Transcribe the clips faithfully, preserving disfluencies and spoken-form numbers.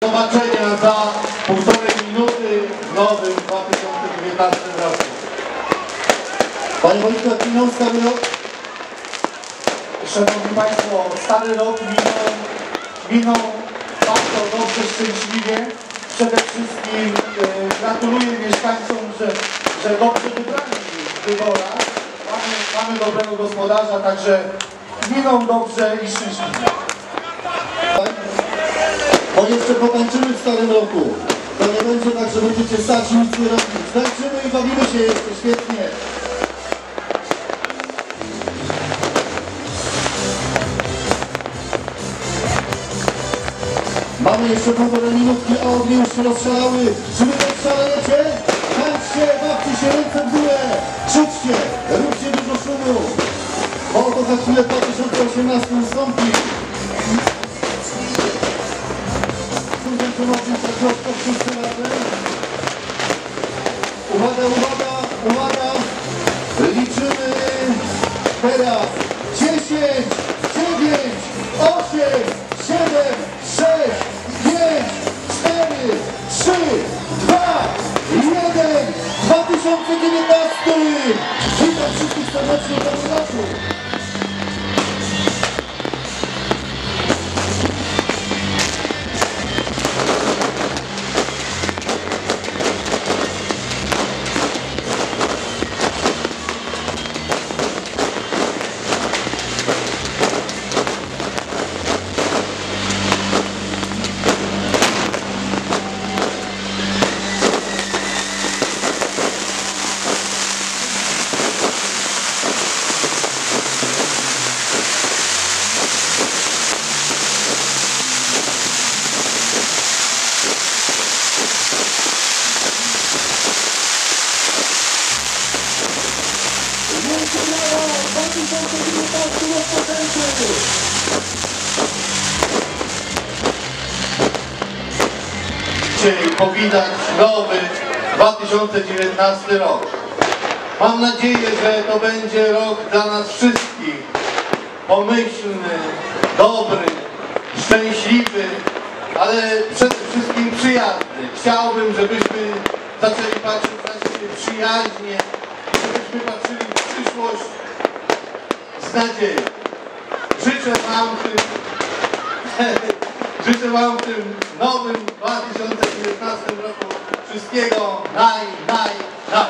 zobaczenia za półtorej minuty w nowym dwa tysiące dziewiętnastym roku. Panie Wojtku, minął stary rok? Szanowni Państwo, stary rok minął, minął bardzo dobrze, szczęśliwie. Przede wszystkim e, gratuluję mieszkańcom, że, że dobrze wybrali w wyborach. Mamy, mamy dobrego gospodarza, także minął dobrze i szczęśliwie. Bo jeszcze potańczymy w starym roku. To nie będzie tak, że będziecie stać i nic nie robić. Tańczymy i bawimy się jeszcze świetnie. Mamy jeszcze półtorej minutki, a ognie już się rozszalały. Czy wy też szalejecie? Tańczcie, bawcie się, ręce w górę. Krzyczcie, róbcie dużo szumu. Bo to za chwilę dwa tysiące osiemnasty nastąpi. Uwaga, uwaga, uwaga! Liczymy teraz! dziesięć, dziewięć, osiem, siedem, sześć, pięć, cztery, trzy, dwa, jeden! dwa tysiące dziewiętnasty! Witam wszystkich serdecznie, gratulacje! Dzisiaj powitać nowy dwa tysiące dziewiętnasty rok. Mam nadzieję, że to będzie rok dla nas wszystkich pomyślny, dobry, szczęśliwy, ale przede wszystkim przyjazny. Chciałbym, żebyśmy zaczęli patrzeć na siebie przyjaźnie i żebyśmy patrzyli w przyszłość z nadzieją. Życzę Wam w tym, życzę Wam w tym nowym dwa tysiące dziewiętnastym roku wszystkiego naj, naj, naj.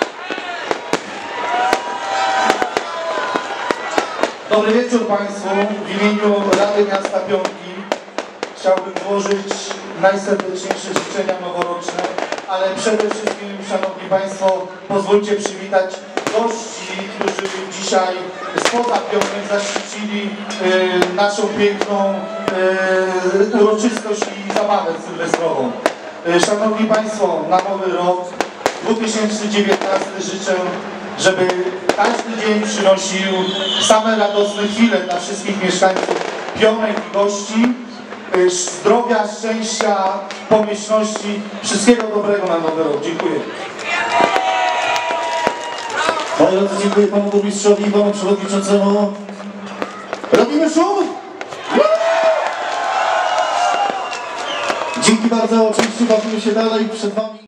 Dobry wieczór Państwu. W imieniu Rady Miasta Pionki chciałbym złożyć najserdeczniejsze życzenia noworoczne, ale przede wszystkim, Szanowni Państwo, pozwólcie przywitać gości, którzy dzisiaj spoza Pionek zaszczycili y, naszą piękną y, uroczystość i zabawę sylwestrową. Y, Szanowni Państwo, na nowy rok dwa tysiące dziewiętnasty życzę, żeby każdy dzień przynosił same radosne chwile dla wszystkich mieszkańców Pionek i gości. Y, zdrowia, szczęścia, pomyślności, wszystkiego dobrego na nowy rok. Dziękuję. Moi drodzy, dziękuję Panu Burmistrzowi i Panu Przewodniczącemu. Robimy szum? Dzięki bardzo, oczywiście bawimy się dalej przed Wami.